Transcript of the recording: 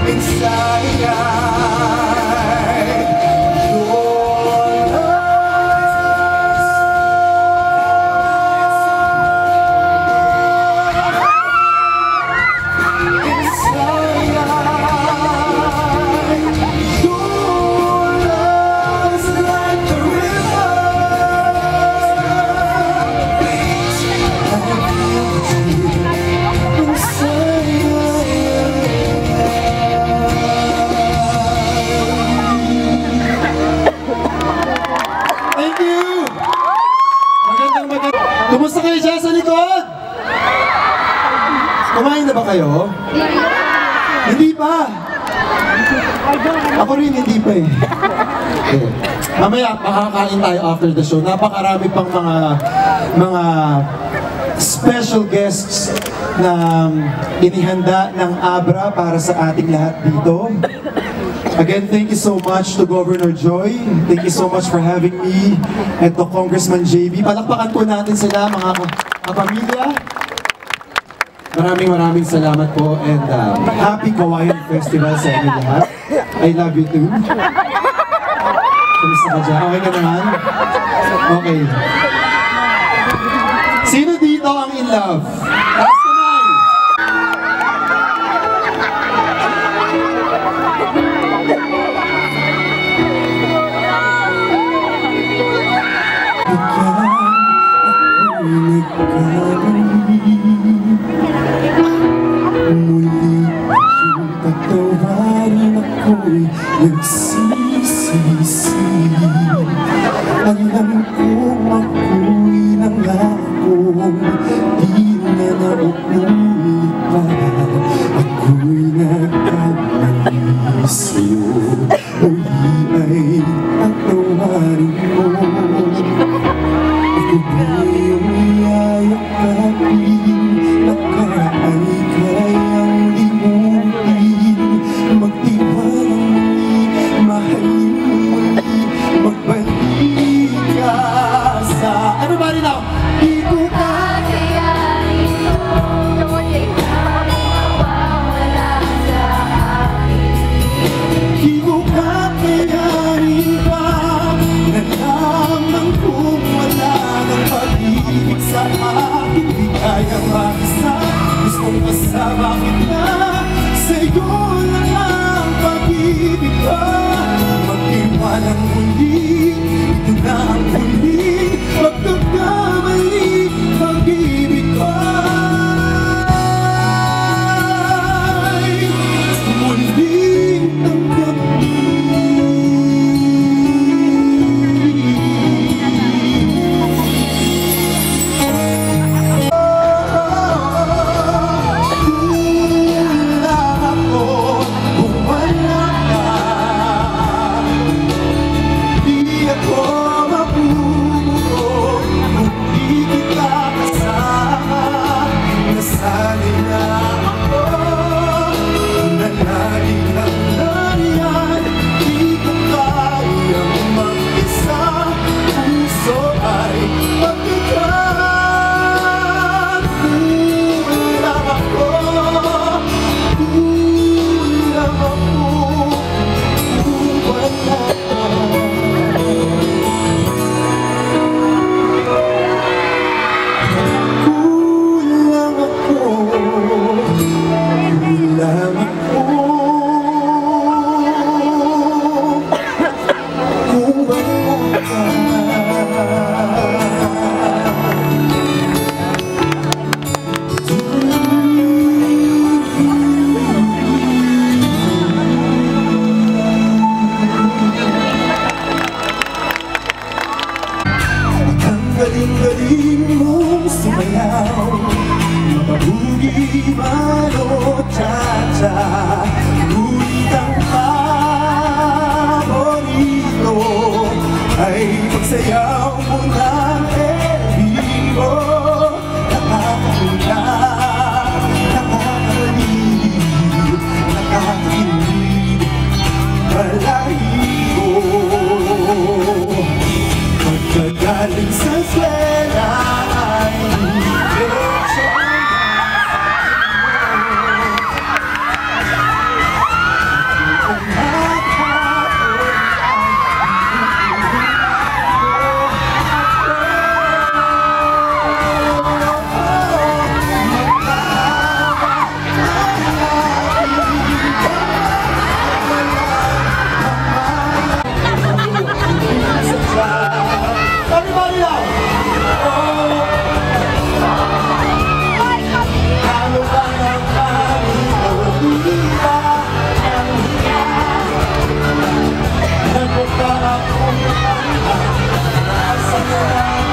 Kumusta kayo dyan sa likod? Kumain na ba kayo? Hindi pa. Ako rin hindi pa eh. Okay. Mamaya makakain tayo after the show. Napakarami pang mga special guests na inihanda ng Abra para sa ating lahat dito. Again, thank you so much to Governor Joy. Thank you so much for having me and to Congressman JB. Palakpakan po natin sila, mga kapamilya. Maraming salamat po and happy Kawayan Festival sa inyo lahat. I love you too. Kumusta ka dyan? Okay ka naman? Okay. Sino dito ang in love? Taas naman! Nagsisisi, alam kong ako'y nangakong di na nauulit pa. Ako'y nagkamali sa'yo, uli ay patawarin mo. Ako ba'y umiyayakapin, nakaay kayang limutin, magtiwalang mahalin mo muli, magbalik ka sa... Ano ba rin ako? Di ko kakayanin ito, mawawala sa akin. Di ko kakayanin pa akong mahal. Nasa